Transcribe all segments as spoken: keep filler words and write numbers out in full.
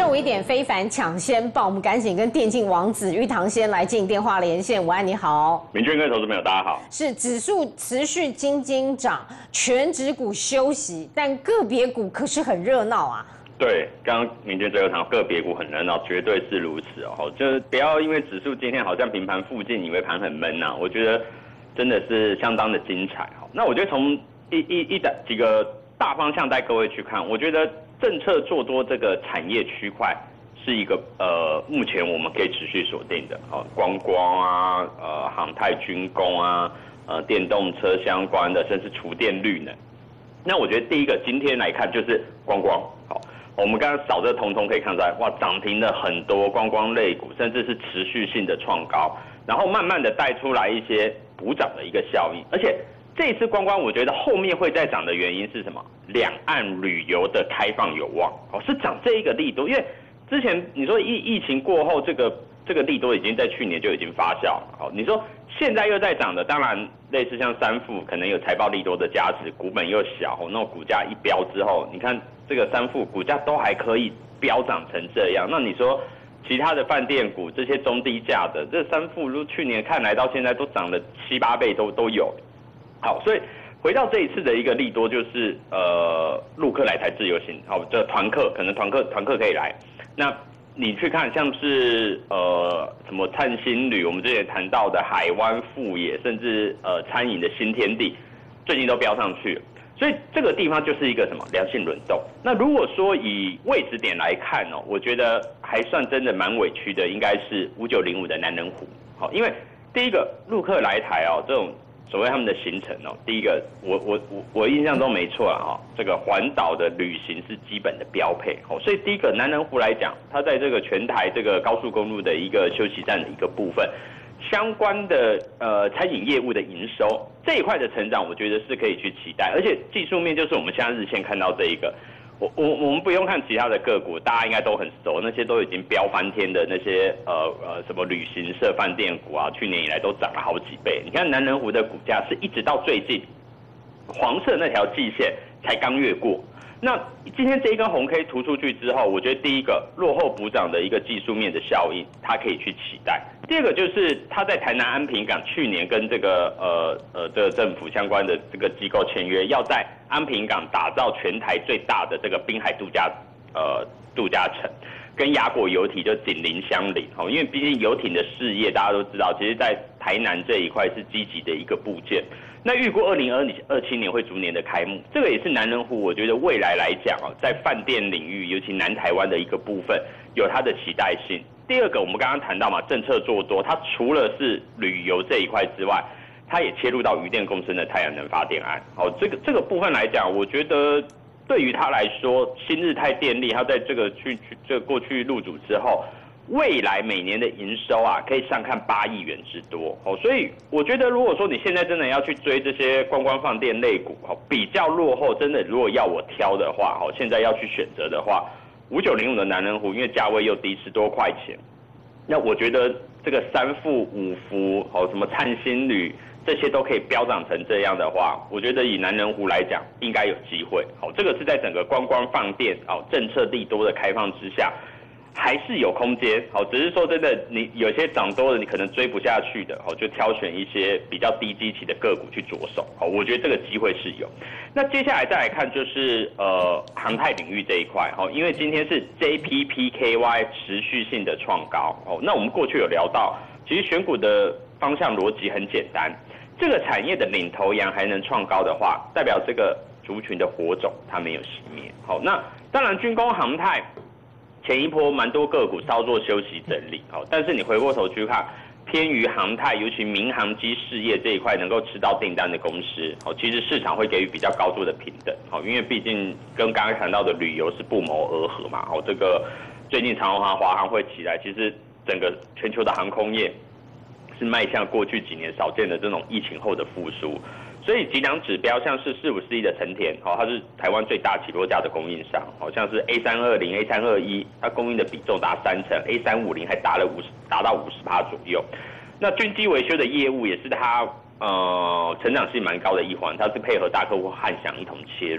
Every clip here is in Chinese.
午一点非凡抢先报，我们赶紧跟电竞王子玉堂先来进电话连线。午安，你好， 明君跟投资朋友大家好。 是指数持续金金涨，全指股休息，但个别股可是很热闹啊。 对，刚刚明君最后谈个别股很热闹，绝对是如此哦。就是不要因为指数今天好像平盘附近，以为盘很闷呐、啊。我觉得真的是相当的精彩哦。那我觉得从一一一的几个大方向带各位去看，我觉得政策做多这个产业区块是一个呃目前我们可以持续锁定的哦，观光啊，呃航太军工啊，呃电动车相关的，甚至厨电绿能。那我觉得第一个今天来看就是观光，好。我们刚刚扫这通通可以看出来，哇，涨停的很多观光类股，甚至是持续性的创高，然后慢慢的带出来一些补涨的一个效应。而且这一次观光，我觉得后面会再涨的原因是什么？两岸旅游的开放有望，哦，是涨这一个利多，因为之前你说疫疫情过后，这个这个利多已经在去年就已经发酵了，好，你说现在又在涨的，当然类似像三富可能有财报利多的加持，股本又小，那种股价一飙之后，你看。这个三富股价都还可以飙涨成这样，那你说其他的饭店股这些中低价的，这三富如去年看来到现在都涨了七八倍都都有。好，所以回到这一次的一个利多就是呃陆客来台自由行，好，这团客可能团客团客可以来，那你去看像是呃什么灿星旅，我们之前谈到的海湾富野，甚至呃餐饮的新天地，最近都飙上去了。所以这个地方就是一个什么良性轮动。那如果说以位置点来看哦，我觉得还算真的蛮委屈的，应该是五九零五的南人湖。好，因为第一个陆客来台哦，这种所谓他们的行程哦，第一个我我我我印象中没错啊哈，这个环岛的旅行是基本的标配哦。所以第一个南人湖来讲，它在这个全台这个高速公路的一个休息站的一个部分。相关的呃餐饮业务的营收这一块的成长，我觉得是可以去期待，而且技术面就是我们现在日线看到这一个，我我我们不用看其他的个股，大家应该都很熟，那些都已经飙翻天的那些呃呃什么旅行社、饭店股啊，去年以来都涨了好几倍。你看南人湖的股价是一直到最近黄色那条季线才刚越过。那今天这一根红 K 突出去之后，我觉得第一个落后补涨的一个技术面的效应，它可以去期待。第二个就是它在台南安平港去年跟这个呃呃这个政府相关的这个机构签约，要在安平港打造全台最大的这个滨海度假呃度假城，跟亚果游艇就紧邻相邻哦。因为毕竟游艇的事业大家都知道，其实在台南这一块是积极的一个部件。那预估二零二七年会逐年的开幕，这个也是南人湖，我觉得未来来讲哦，在饭店领域，尤其南台湾的一个部分，有它的期待性。第二个，我们刚刚谈到嘛，政策做多，它除了是旅游这一块之外，它也切入到渔电共生的太阳能发电案。好，这个这个部分来讲，我觉得对于它来说，新日泰电力它在这个去去这个过去入主之后。未来每年的营收啊，可以上看八亿元之多哦，所以我觉得，如果说你现在真的要去追这些观光饭店类股哦，比较落后，真的如果要我挑的话哦，现在要去选择的话，五九零五的南人湖，因为价位又低十多块钱，那我觉得这个三富、五福哦，什么灿星旅这些都可以飙涨成这样的话，我觉得以南人湖来讲，应该有机会。好，这个是在整个观光饭店哦政策利多的开放之下。还是有空间，好，只是说真的，你有些涨多了，你可能追不下去的，好，就挑选一些比较低基期的个股去着手，好，我觉得这个机会是有。那接下来再来看就是呃航太领域这一块，好，因为今天是 J P P K Y 持续性的创高，哦，那我们过去有聊到，其实选股的方向逻辑很简单，这个产业的领头羊还能创高的话，代表这个族群的火种它没有熄灭，好，那当然军工航太。前一波蛮多个股稍作休息整理，好，但是你回过头去看，偏于航太，尤其民航机事业这一块能够吃到订单的公司，好，其实市场会给予比较高度的平等，好，因为毕竟跟刚刚谈到的旅游是不谋而合嘛，好，这个最近长荣航、华航会起来，其实整个全球的航空业是迈向过去几年少见的这种疫情后的复苏。所以几档指标像是四五四一的成田，哦，它是台湾最大起落架的供应商，好像是 A 三二零、A 三二一，它供应的比重达三成 ，A 三五零还达了五十，达到五十趴左右。那军机维修的业务也是它呃成长性蛮高的一环，它是配合大客户汉翔一同切入。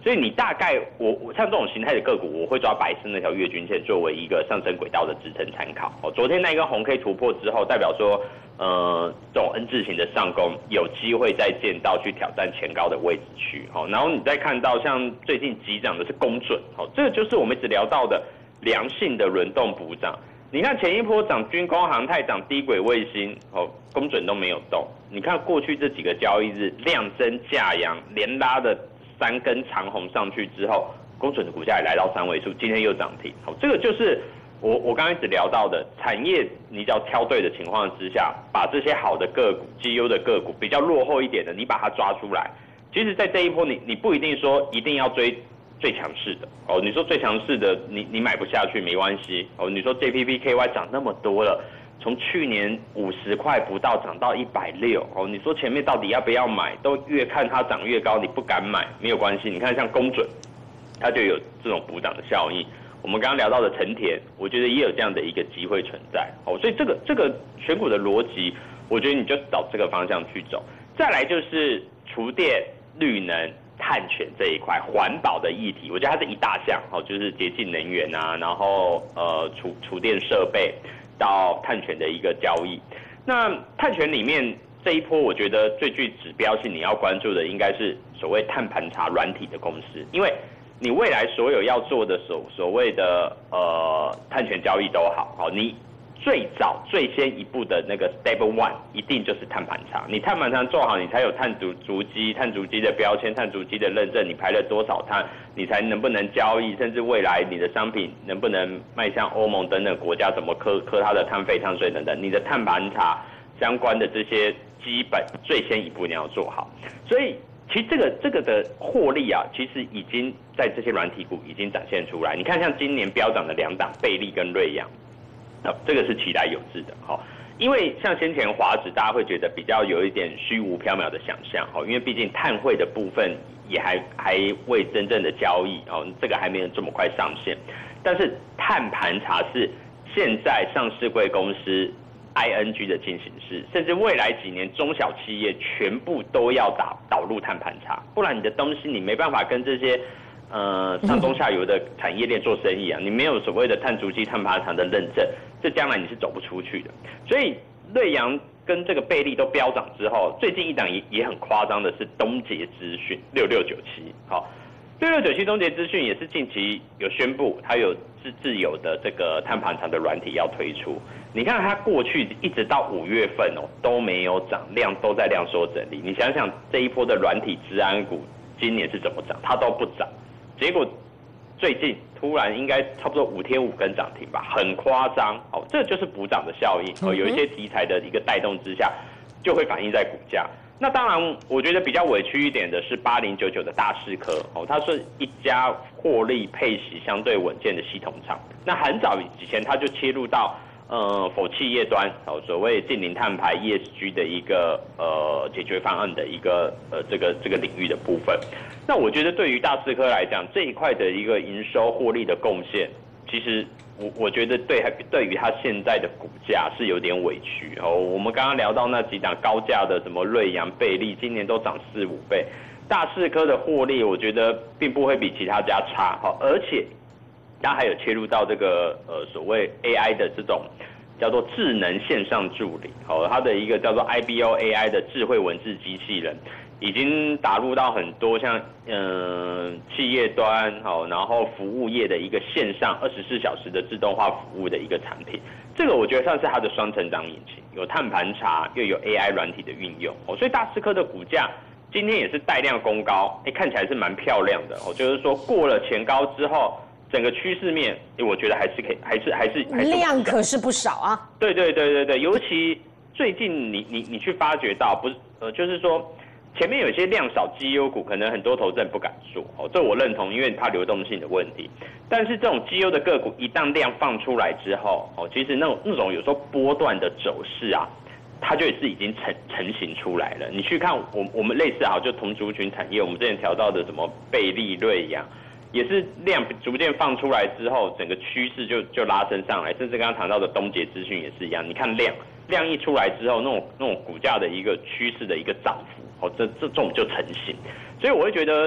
所以你大概我我像这种形态的个股，我会抓白色那条月均线作为一个上升轨道的支撑参考。哦，昨天那根红 K 突破之后，代表说，呃，这种 N 字形的上攻有机会再见到去挑战前高的位置区。哦，然后你再看到像最近急涨的是公准，哦，这个就是我们一直聊到的良性的轮动补涨。你看前一波涨军工、航太、涨低轨卫星，哦，公准都没有动。你看过去这几个交易日量增价扬，连拉的三根长红上去之后，公准的股价也来到三位数，今天又涨停。好，这个就是我我刚开始聊到的产业，你只要挑对的情况之下，把这些好的个股、绩优的个股，比较落后一点的，你把它抓出来。其实，在这一波你你不一定说一定要追最强势的哦，你说最强势的你你买不下去没关系哦，你说 J P P K Y 涨那么多了，从去年五十块不到涨到一百六哦，你说前面到底要不要买？都越看它涨越高，你不敢买没有关系，你看像公准，它就有这种补涨的效应。我们刚刚聊到的成田，我觉得也有这样的一个机会存在哦，所以这个这个选股的逻辑，我觉得你就找这个方向去走。再来就是厨电、绿能、碳权这一块环保的议题，我觉得它是一大项哦，就是洁净能源啊，然后呃厨厨电设备到碳权的一个交易。那碳权里面这一波，我觉得最具指标性你要关注的应该是所谓碳盘查软体的公司，因为你未来所有要做的所所谓的呃碳权交易都好，好你。最早最先一步的那个 step one 一定就是碳盘查，你碳盘查做好，你才有碳足足迹、碳足迹的标签、碳足迹的认证，你排了多少碳，你才能不能交易，甚至未来你的商品能不能迈向欧盟等等国家怎么科科它的碳费、碳税等等，你的碳盘查相关的这些基本最先一步你要做好，所以。其实这个这个的获利啊，其实已经在这些软体股已经展现出来。你看，像今年飙涨的两档贝利跟瑞阳，啊，这个是期待有致的，好，因为像先前华指，大家会觉得比较有一点虚无缥缈的想象，哦，因为毕竟碳汇的部分也还还未真正的交易，哦，这个还没有这么快上线。但是碳盘查是现在上市柜公司。I N G 的进行式，甚至未来几年中小企业全部都要导导入碳盘查，不然你的东西你没办法跟这些呃上中下游的产业链做生意啊，你没有所谓的碳足迹、碳盘查的认证，这将来你是走不出去的。所以瑞阳跟这个贝利都飙涨之后，最近一档也也很夸张的是东杰资讯六六九七，好。六六九七东杰资讯也是近期有宣布，它有自自有的这个碳盘查的软体要推出。你看它过去一直到五月份哦都没有涨，量都在量缩整理。你想想这一波的软体治安股今年是怎么涨，它都不涨，结果最近突然应该差不多五天五根涨停吧，很夸张哦，这就是补涨的效应哦，有一些题材的一个带动之下，就会反映在股价。那当然，我觉得比较委屈一点的是八零九九的大士科哦，它是一家获利配息相对稳健的系统厂。那很早以前它就切入到呃否企业端哦，所谓近零碳排 E S G 的一个呃解决方案的一个呃这个这个领域的部分。那我觉得对于大士科来讲，这一块的一个营收获利的贡献，其实。我我觉得对对于它现在的股价是有点委屈哦。我们刚刚聊到那几档高价的什么瑞阳、贝利，今年都涨四五倍。大士科的获利，我觉得并不会比其他家差哈，而且它还有切入到这个呃所谓 A I 的这种叫做智能线上助理哦，它的一个叫做 I B O A I 的智慧文字机器人。已经打入到很多像嗯、呃、企业端好，然后服务业的一个线上二十四小时的自动化服务的一个产品，这个我觉得算是它的双成长引擎，有碳盘查又有 A I 软体的运用哦，所以大士科的股价今天也是带量攻高，哎，看起来是蛮漂亮的哦，就是说过了前高之后，整个趋势面，哎，我觉得还是可以，还是还是还是量可是不少啊。 对对对对对，尤其最近你你你去发觉到，不是呃，就是说。前面有一些量少绩优股，可能很多投资人不敢做哦，这我认同，因为怕流动性的问题。但是这种绩优的个股，一旦量放出来之后，哦，其实那种那种有时候波段的走势啊，它就也是已经成成型出来了。你去看我我们类似啊，就同族群产业，我们之前调到的什么贝利、瑞阳，也是量逐渐放出来之后，整个趋势就就拉升上来，甚至刚刚谈到的东杰资讯也是一样。你看量量一出来之后，那种那种股价的一个趋势的一个涨幅。哦，这这这种就成型，所以我会觉得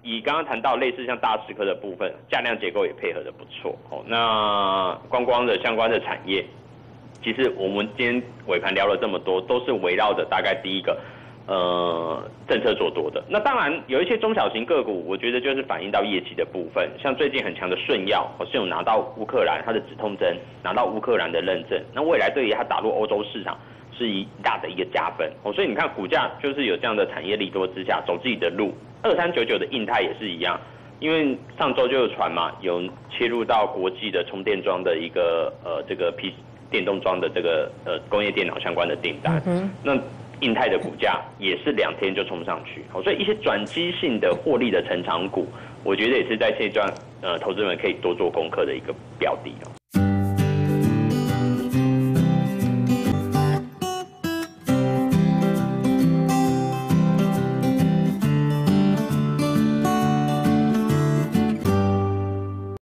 以刚刚谈到类似像大食科的部分，价量结构也配合的不错哦。那观光的相关的产业，其实我们今天尾盘聊了这么多，都是围绕着大概第一个。呃，政策做多的，那当然有一些中小型个股，我觉得就是反映到业绩的部分，像最近很强的顺药，好像有拿到乌克兰它的止痛针，拿到乌克兰的认证，那未来对于它打入欧洲市场是一大的一个加分哦，所以你看股价就是有这样的产业利多之下走自己的路，二三九九的印泰也是一样，因为上周就有传嘛，有切入到国际的充电桩的一个呃这个 P 电动桩的这个呃工业电脑相关的订单，嗯、那。印泰的股价也是两天就冲上去，好，所以一些转机性的获利的成长股，我觉得也是在这段呃投资人可以多做功课的一个标的哦。